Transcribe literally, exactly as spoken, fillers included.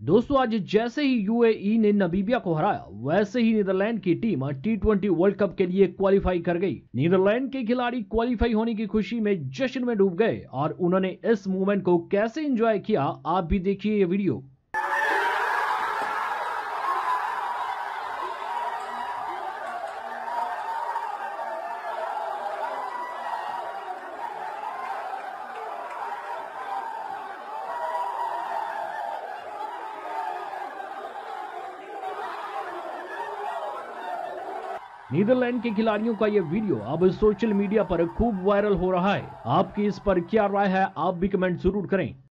दोस्तों आज जैसे ही यूएई ने नामीबिया को हराया, वैसे ही नीदरलैंड की team T twenty world cup के लिए क्वालिफाई कर गई। नीदरलैंड के खिलाड़ी क्वालिफाई होने की खुशी में जश्न में डूब गए और उन्होंने इस मूवमेंट को कैसे एंजॉय किया, आप भी देखिए ये वीडियो। नीदरलैंड के खिलाड़ियों का यह वीडियो अब सोशल मीडिया पर खूब वायरल हो रहा है। आपकी इस पर क्या राय है, आप भी कमेंट जरूर करें।